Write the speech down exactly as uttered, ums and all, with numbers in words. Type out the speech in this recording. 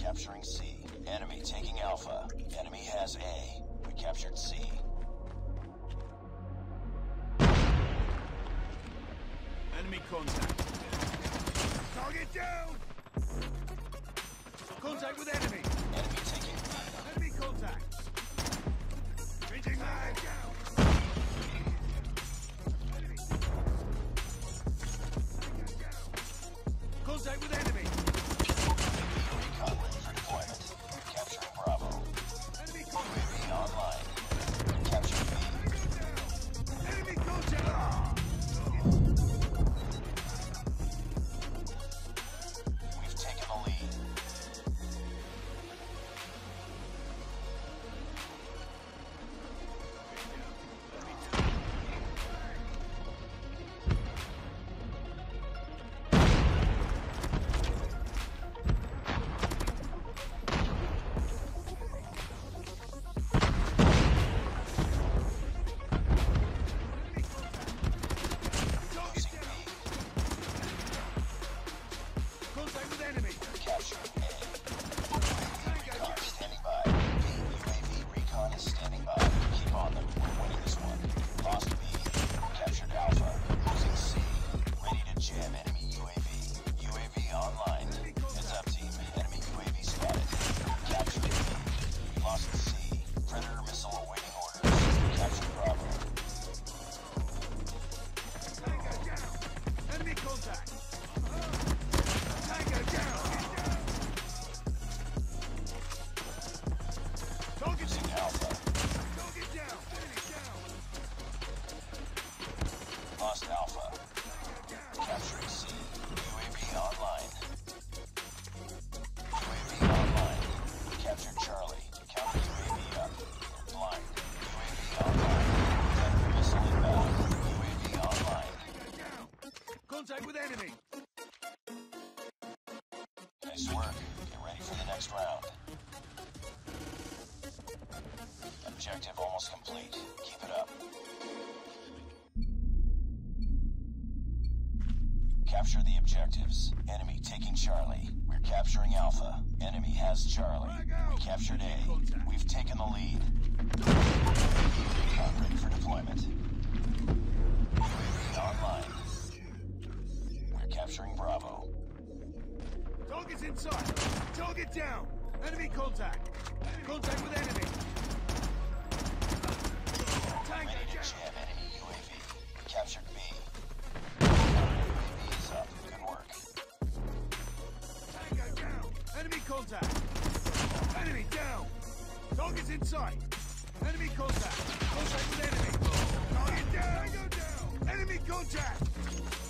capturing C. Enemy taking Alpha. Enemy has A. We captured C. Enemy contact. Target down! Contact with enemy! Enemy taking B. Enemy contact! Changing mag! Contact with enemy! Recon ready for deployment. Capturing Bravo. Enemy U A contact! V online. Capture B. Enemy contact! We've taken the lead. Contact with enemy! Capturing A. Recon standing by. B. U A V recon is standing by. Keep on them. We're winning this one. Lost B. Captured Alpha. Losing C. Ready to jam enemy U A V. U A V online. Heads up, team. Enemy U A V spotted. Captured B. Lost C. Predator missile awaiting orders. Captured Bravo. Tango down! Enemy contact! Tango down! Target Losing Alpha. Target down! Enemy down! Lost Alpha. Capturing C. U A V online. U A V online. Captured Charlie. Counter U A V up. Blind. U A V online. Predator missile inbound. U A V online. Contact with enemy! Nice work. Get ready for the next round. Objective almost complete. Keep it up. Capture the objectives. Enemy taking Charlie. We're capturing Alpha. Enemy has Charlie. We captured A. We've taken the lead. Recon ready for deployment. U A V online. We're capturing Bravo. Target's inside! Target down! Enemy contact! Contact with enemy! Tango Ready to down! jam enemy U A V. We captured B. U A V is up. Good work. Tango down! Enemy contact! Enemy down! Target's inside! Enemy contact! Contact with enemy! Target down! Tango down! Enemy contact!